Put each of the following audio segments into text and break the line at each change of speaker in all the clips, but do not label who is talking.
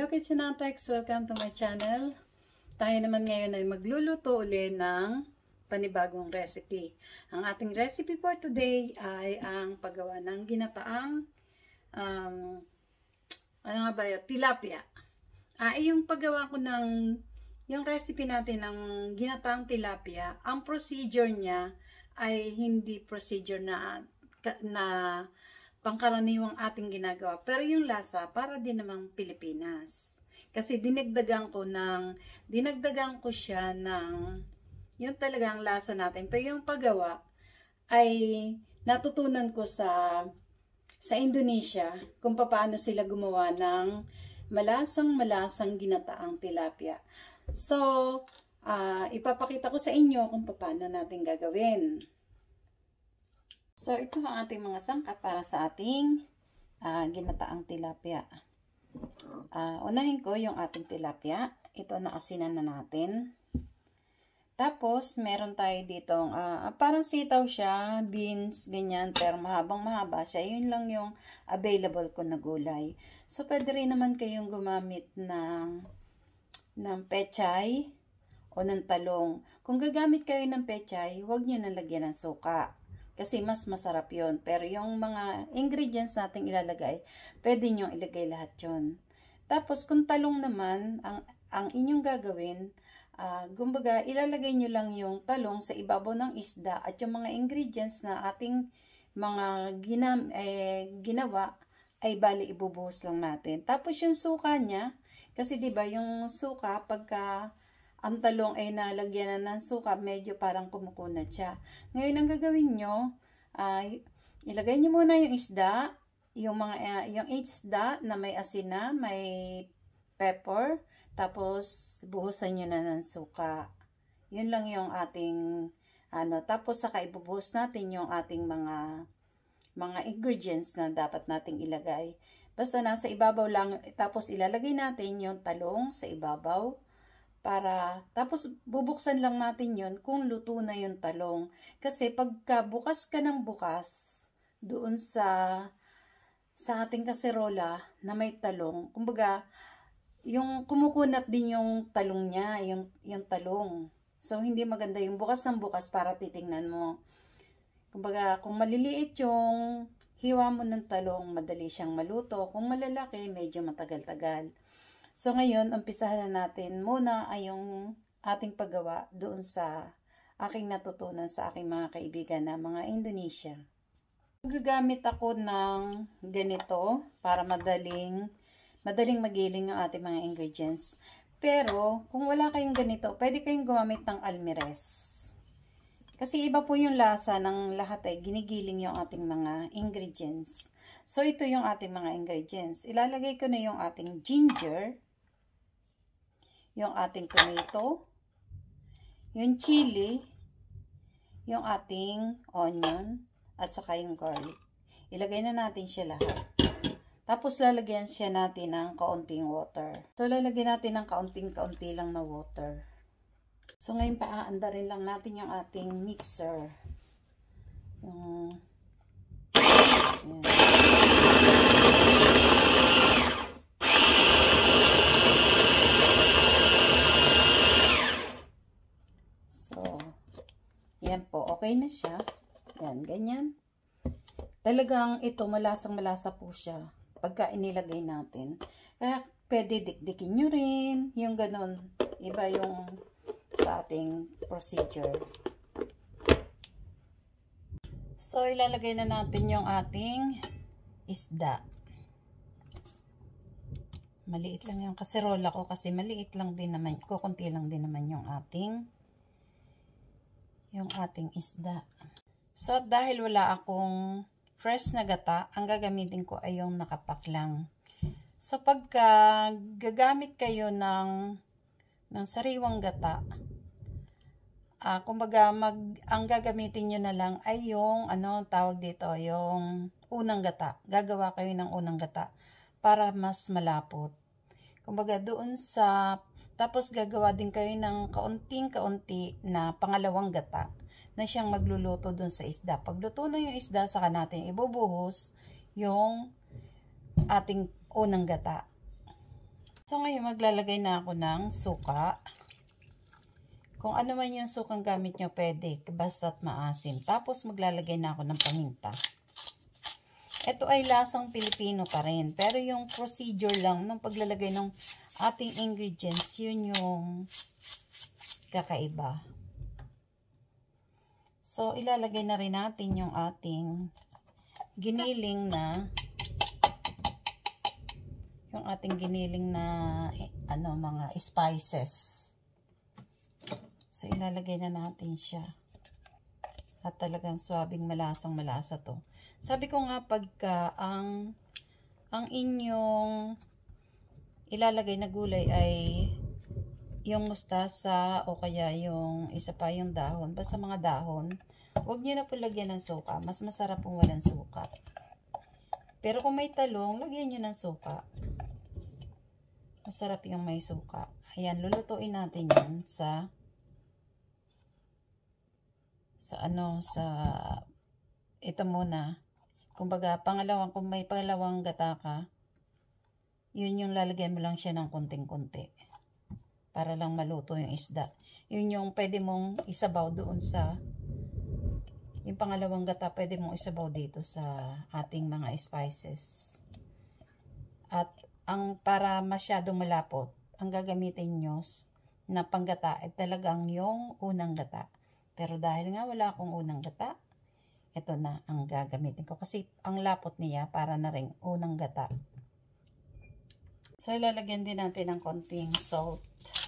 Kitchenatex! Welcome to my channel. Tayo naman ngayon ay magluluto ulit ng panibagong recipe. Ang ating recipe for today ay ang paggawa ng ginataang tilapia. Yung paggawa ko yung recipe natin ng ginataang tilapia, ang procedure niya ay hindi procedure na pangkaraniwang ating ginagawa. Pero yung lasa, para din namang Pilipinas. Kasi dinagdagan ko siya ng yung talagang lasa natin. Pero yung paggawa ay natutunan ko sa Indonesia kung paano sila gumawa ng malasang ginataang tilapia. So, ipapakita ko sa inyo kung paano natin gagawin. So, ito ang ating mga sangkap para sa ating ginataang tilapia. Unahin ko yung ating tilapia. Ito na asinan na natin. Tapos, meron tayo ditong, parang sitaw siya, beans, ganyan, pero mahaba siya. Yun lang yung available ko na gulay. So, pwede rin naman kayong gumamit ng pechay o ng talong. Kung gagamit kayo ng pechay, huwag nyo nalagyan ng suka. Kasi mas masarap yun. Pero yung mga ingredients natin ilalagay, pwede nyo ilagay lahat yun. Tapos kung talong naman, ang inyong gagawin, kumbaga ilalagay nyo lang yung talong sa ibabaw ng isda at yung mga ingredients na ating mga ginawa ay bali ibubuhos lang natin. Tapos yung suka niya, kasi diba yung suka pagka ang talong ay nalagyan na ng suka, medyo parang kumukunat siya. Ngayon, ang gagawin nyo, ilagay nyo muna yung isda, yung isda na may asin na, may pepper, tapos buhusan nyo na ng suka. Yun lang yung ating, tapos saka ibubuhos natin yung ating mga ingredients na dapat nating ilagay. Basta nasa ibabaw lang, tapos ilalagay natin yung talong sa ibabaw. Tapos bubuksan lang natin yon kung luto na yung talong. Kasi pagka bukas ka ng bukas doon sa ating kaserola na may talong, kumbaga yung kumukunat din yung talong niya, yung talong. So hindi maganda yung bukas ng bukas para titingnan mo. Kumbaga kung maliliit yung hiwa mo ng talong, madali siyang maluto. Kung malalaki, medyo matagal-tagal. So, ngayon, umpisahan na natin muna ay yung ating paggawa doon sa aking natutunan sa aking mga kaibigan na mga Indonesia. Gagamit ako ng ganito para madaling magiling yung ating mga ingredients. Pero, kung wala kayong ganito, pwede kayong gumamit ng almirez. Kasi iba po yung lasa ng lahat ay ginigiling yung ating mga ingredients. So, ito yung ating mga ingredients. Ilalagay ko na yung ating ginger, yung ating tomato, yung chili, yung ating onion, at saka yung garlic. Ilagay na natin siya lahat. Tapos lalagyan siya natin ng kaunting water. So lalagyan natin ng kaunting-kaunti lang na water. So ngayon paaandarin lang natin yung ating mixer. Yan. Yan po, okay na siya. Yan, ganyan. Talagang ito, malasang-malasa po siya pagka inilagay natin. Kaya, pwede dikdikin nyo rin. Yung ganun. Iba yung sa ating procedure. So, ilalagay na natin yung ating isda. Maliit lang yung kaserola ko kasi maliit lang din naman, kukunti lang din naman yung ating isda. So, dahil wala akong fresh na gata, ang gagamitin ko ay yung nakapak lang. So, pagka gagamit kayo ng sariwang gata, kumbaga, ang gagamitin nyo na lang ay yung, tawag dito, yung unang gata. Gagawa kayo ng unang gata para mas malapot. Kumbaga, tapos gagawa din kayo ng kaunting-kaunti na pangalawang gata na siyang magluluto dun sa isda. Pag luto na yung isda, saka natin ibubuhos yung ating unang gata. So ngayon maglalagay na ako ng suka. Kung ano man yung sukang gamit nyo, pwede. Basta't maasim. Tapos maglalagay na ako ng paminta. Ito ay lasang Pilipino pa rin. Pero yung procedure lang ng paglalagay ng ating ingredients, yun yung kakaiba. So, ilalagay na rin natin yung ating giniling na mga spices. So, ilalagay na natin siya. At talagang swabing malasang-malasa to. Sabi ko nga pagka ang inyong ilalagay na gulay ay yung mustasa o kaya yung isa pa yung dahon. Basta mga dahon, huwag nyo na po lagyan ng suka. Mas masarap kung walang suka. Pero kung may talong, lagyan nyo ng suka. Masarap yung may suka. Ayan, lulutuin natin yan sa ito muna. Kumbaga, kung may pangalawang gata ka, yun yung lalagyan mo lang siya ng konting-konti. Para lang maluto yung isda. Yun yung pwede mong isabaw doon sa, yung pangalawang gata, pwede mong isabaw dito sa ating mga spices. At para masyadong malapot, ang gagamitin nyo na panggata ay talagang yung unang gata. Pero dahil nga wala akong unang gata, ito na ang gagamitin ko. Kasi ang lapot niya para na rin unang gata. So, ilalagyan din natin ng konting salt.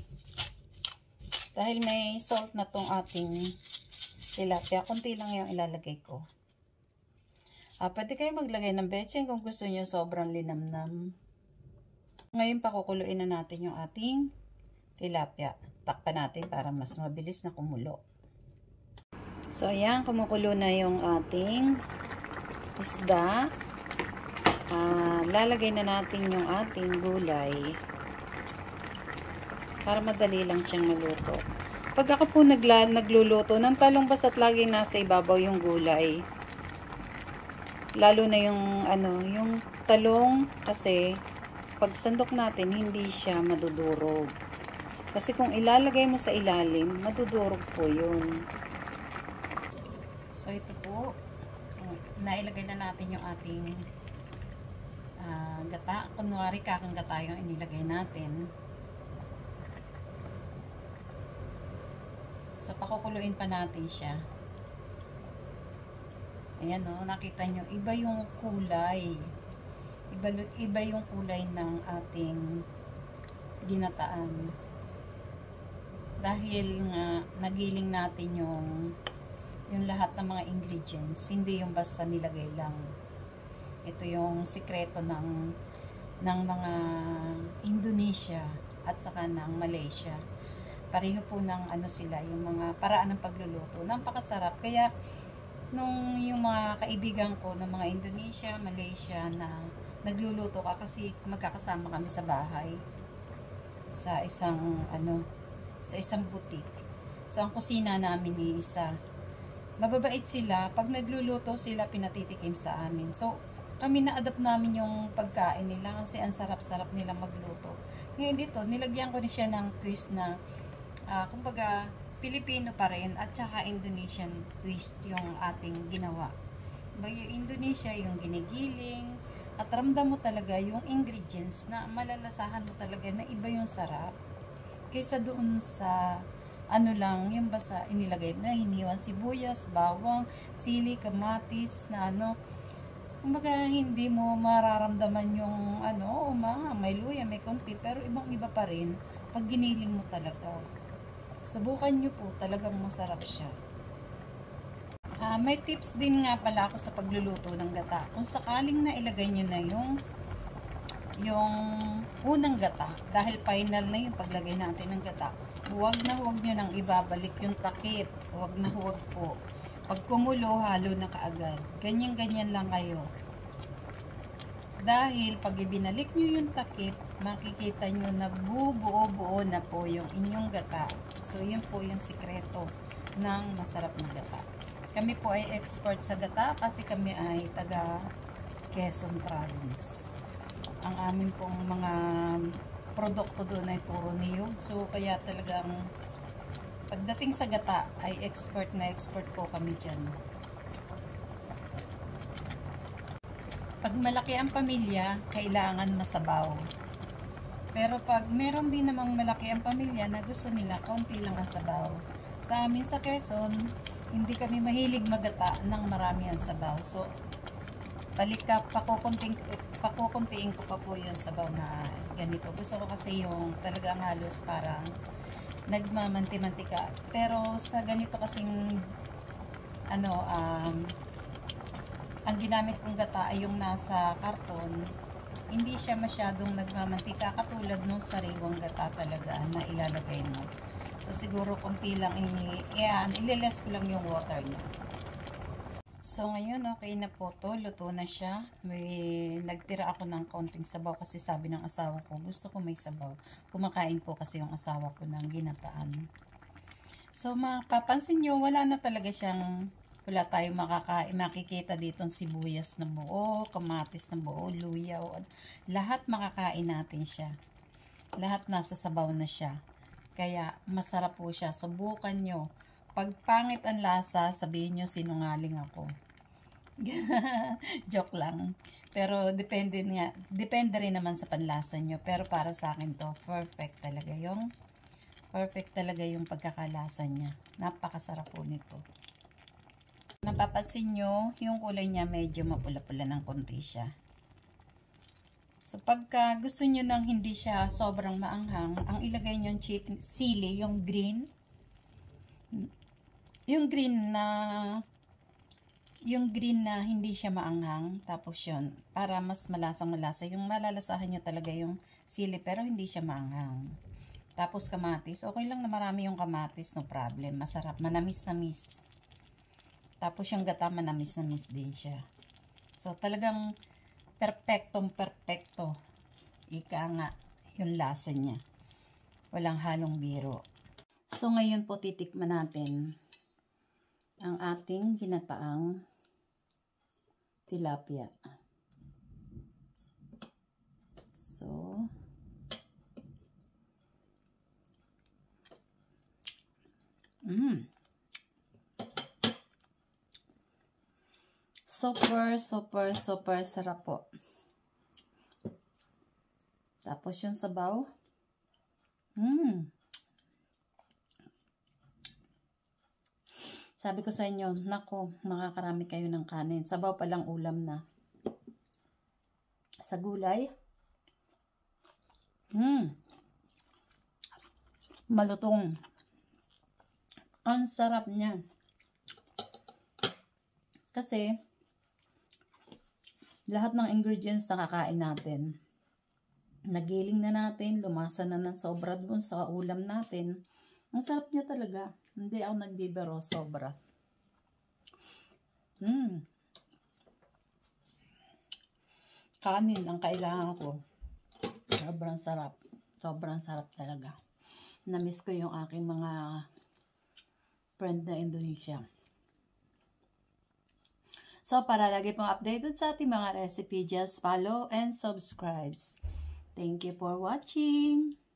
Dahil may salt na tong ating tilapia, konti lang yung ilalagay ko. Pwede kayo maglagay ng betsin kung gusto nyo sobrang linamnam. Ngayon, pakukuluin na natin yung ating tilapia. Takpan natin para mas mabilis na kumulo. So, ayan, kumukulo na yung ating isda. Lalagay na natin yung ating gulay para madali lang siyang maluto. Pag ako po nagluluto ng talong, basta't laging nasa ibabaw yung gulay. Lalo na yung talong, kasi pag sandok natin, hindi siya madudurog. Kasi kung ilalagay mo sa ilalim, madudurog po yun. So, ito po, nailagay na natin yung ating gata. Kunwari, kakang gata yung inilagay natin. So, pakukuluin pa natin siya. Ayan o, nakita nyo, iba yung kulay. Iba yung kulay ng ating ginataan. Dahil nga, nagiling natin yung lahat ng mga ingredients, hindi yung basta nilagay lang. Ito yung sikreto ng mga Indonesia at saka ng Malaysia. Pareho po ng sila, yung mga paraan ng pagluluto. Napakasarap. Kaya, yung mga kaibigan ko ng mga Indonesia, Malaysia na nagluluto ka kasi magkakasama kami sa bahay sa isang boutique. So, ang kusina namin ni isa. Mababait sila. Pag nagluluto sila, pinatitikim sa amin. So, kami na-adapt namin yung pagkain nila kasi ang sarap-sarap nila magluto. Ngayon dito, nilagyan ko ni siya ng twist na, kumbaga, Pilipino pa rin at saka Indonesian twist yung ating ginawa. Yung Indonesia, yung ginigiling, at ramdam mo talaga yung ingredients na malalasahan mo talaga na iba yung sarap. Kaysa doon sa yung basta inilagay na hiniwan sibuyas, bawang, sili, kamatis na kumbaga hindi mo mararamdaman yung may luya, may konti, pero ibang-iba pa rin pag giniling mo talaga. Subukan nyo po, talagang masarap siya. May tips din nga pala ako sa pagluluto ng gata. Kung sakaling na ilagay nyo na yung unang gata, dahil final na yung paglagay natin ng gata, huwag nyo nang ibabalik yung takip. Huwag po. Pag kumulo, halo na kaagad. Ganyan-ganyan lang kayo. Dahil pag ibinalik nyo yung takip, makikita nyo nagbubuo-buo na po yung inyong gata. So, yun po yung sikreto ng masarap na gata. Kami po ay expert sa gata kasi kami ay taga Quezon Province. Ang amin pong mga produkto doon ay puro niyog. So, kaya talagang pagdating sa gata ay expert na expert po kami dyan. Pag malaki ang pamilya, kailangan masabaw. Pero pag meron din namang malaki ang pamilya na gusto nila, konti lang ang sabaw. Sa amin sa Quezon, hindi kami mahilig magata ng marami ang sabaw. So, pakukuntiin ko pa po yung sabaw na ganito. Gusto ko kasi yung talagang halos parang nagmamanti-mantika. Pero sa ganito kasing ang ginamit kong gata ay yung nasa karton, hindi siya masyadong nagmamantika katulad nung sariwang gata talaga na ilalagay mo. So siguro konti lang ililes ko lang yung water niya. So ngayon okay na po to, luto na siya. May nagtira ako ng konting sabaw kasi sabi ng asawa ko gusto ko may sabaw. Kumakain po kasi yung asawa ko ng ginataan. So mapapansin nyo, wala tayong makikita dito ng sibuyas na buo, kamatis na buo, luya, lahat makakain natin siya. Lahat nasa sabaw na siya. Kaya masarap po siya. Subukan nyo. Pag pangit ang lasa, sabihin nyo sinungaling ako. Joke lang. Pero depende rin naman sa panlasa nyo. Pero para sa akin to, perfect talaga yung pagkakalasa niya. Napakasarap po nito. Napapansin nyo, yung kulay niya medyo mapula-pula ng konti siya. So, pagka gusto nyo nang hindi siya sobrang maanghang, ang ilagay nyo yung sili, yung green. Yung green na hindi siya maanghang. Tapos yun, para mas malasa. Yung malalasahan nyo talaga yung sili, pero hindi siya maanghang. Tapos kamatis. Okay lang na marami yung kamatis, no problem. Masarap, manamis-namis. Tapos yung gata, manamis-namis din siya. So, talagang perfecto. Ika nga yung lasa niya. Walang halong biro. So, ngayon po titikman natin ang ating ginataang tilapia. So, super sarap po. Tapos yung sabaw. Sabi ko sa inyo, nako, makakarami kayo ng kanin. Sabaw pa lang ulam na. Sa gulay. Malutong. Ang sarap niya. Kasi, lahat ng ingredients na kakain natin, nagiling na natin, lumasa na ng sobra dun sa ulam natin. Ang sarap niya talaga. Hindi ako nagbibiro, sobra. Kanin ang kailangan ko. Sobrang sarap. Sobrang sarap talaga. Na-miss ko yung aking mga friend na Indonesia. So, para lagi pong updated sa ating mga recipe, just follow and subscribe. Thank you for watching.